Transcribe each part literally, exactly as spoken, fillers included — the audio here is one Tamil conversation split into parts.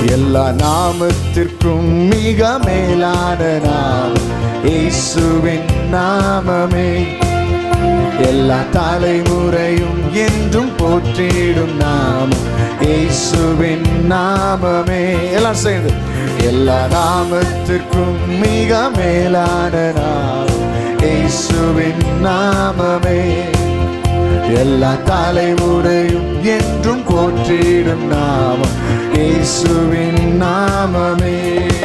எல்லா நாமத்திற்கும் மிக மேலான நாமம் இயேசுவின் நாமமே. எல்லா தலைமுறையும் என்றும் போற்றிடும் நாமம் இயேசுவின் நாமமே. எல்லாம் சேர்ந்து எல்லா நாமத்திற்கும் மிக மேலான நாமம் இயேசுவின் நாமமே. எல்லா தலைமுறையும் என்றும் போற்றிடும் நாமம் இயேசுவின் நாமமே.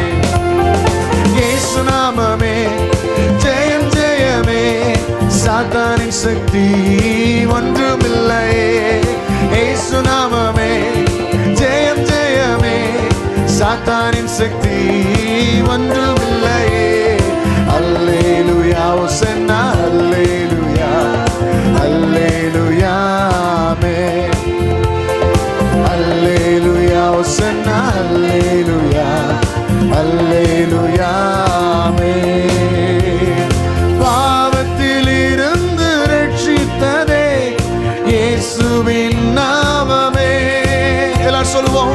இயேசு நாமமே ஜெயம் ஜெயமே, சாத்தானின் சக்தி ஒன்றுமில்லை. இயேசு நாமமே ஜெயம் ஜெயமே, சாத்தானின் சக்தி ஒன்றுமில்லை. அல்லேலூயா ஹோசன்னா அல்லேலூயா அல்லேலூயா ஆமென். அல்லேலூயா ஹோசன்னா அல்லேலூயா அல்லேலூயா ஆமென். பாவத்தில் இருந்து ரட்சித்ததே இயேசுவின் நாமமே. எல்லாரும் சொல்லுவோம்.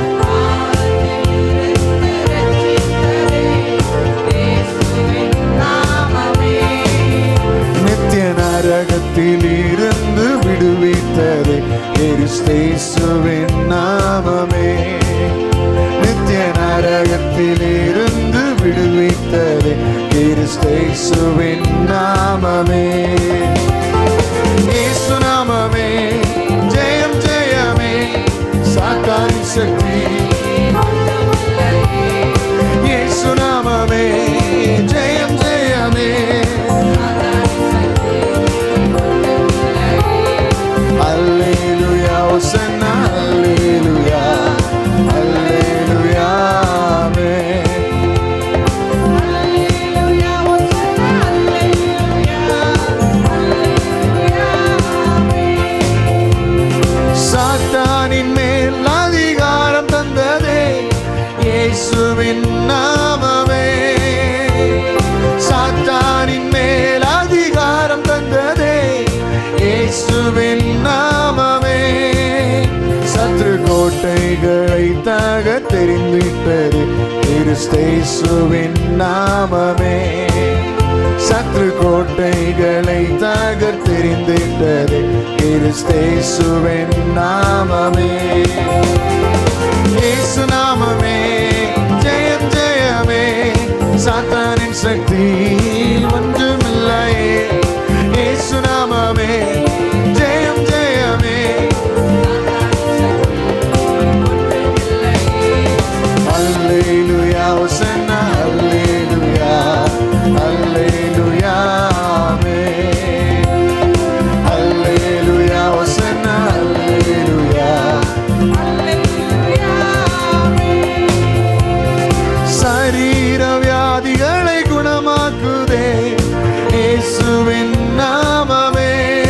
நித்திய நரகத்தில் இருந்து விடுவித்ததே இயேசுவின் நாமமே. நித்திய நரகத்தில் இருந்து விடுவித்ததே இயேசுவின் நாமமே. இயேசு நாமமே ஜெயம் ஜெயமே, சாத்தானின் சக்தி. இயேசு நாமமே ஜெயம் ஜெயமே, அல்லேலூயா ஹோசன்னா அல்லேலூயா அல்லேலூயா ஆமென். சாத்தானின் மேல் அதிகாரம் தந்ததே இயேசுவின் நாமமே. சாத்தானின் மேல் அதிகாரம் தந்ததே இயேசுவின் நாமமே. சத்ரு கோட்டைகளை தக தெரிந்திட்டது இயேசுவின் நாமமே. சத்ரு கோட்டைகளை தக தெரிந்திட்டது இயேசுவின் நாமமே. இயேசு நாமமே ஜெயம் ஜெயமே, சாத்தானின் சக்தி ஒன்றுமில்லை. இயேசு நாமமே ஜெயம் ஜெயமே, அல்லேலூயா ஹோசன்னா அல்லேலூயா அல்லேலூயா ஆமென். அல்லேலூயா ஹோசன்னா அல்லேலூயா அல்லேலூயா ஆமென். சரீர வியாதிகளை குணமாக்குதே இயேசுவின் நாமமே.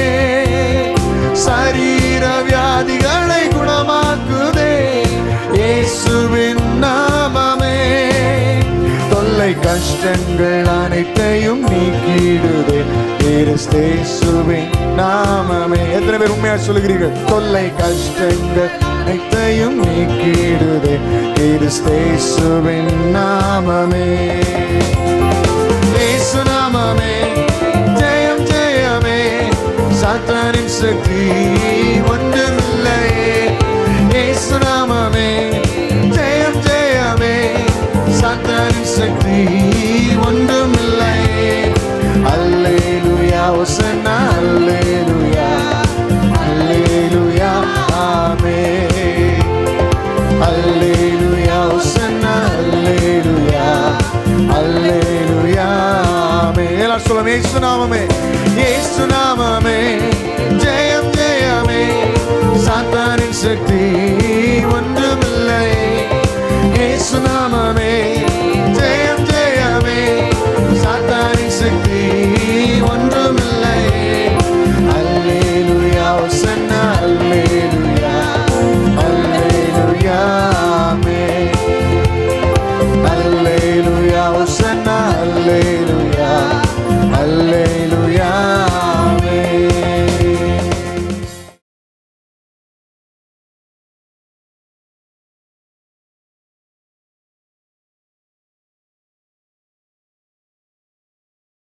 சரீர வியாதிகளை குணமாக்குதே இயேசுவின் நாமமே. தொல்லை கஷ்டங்கள் அனைத்தையும் நீக்கிடுதே இயேசுவின் நாமமே. எத்தனை பேர் உண்மையா சொல்லுகிறீர்கள்? தொல்லை கஷ்டங்கள் அனைத்தையும் நீக்கிடுதே இயேசுவின் நாமமே. இயேசு நாமமே ஜெயம் ஜெயமே, சாத்தானின் சக்தி ஒன்றுமில்லை. இயேசு நாமமே ஜெயம் ஜெயமே, சாத்தானின் சக்தி ஒன்றுமில்லை. அல்லேலூயா ஹோசன்னா அல்லேலூயா அல்லேலூயா ஆமென். அல்லேலூயா ஹோசன்னா அல்லேலூயா அல்லேலூயா ஆமென். எல்லாரும் சொல்லுங்க. இயேசு நாமமே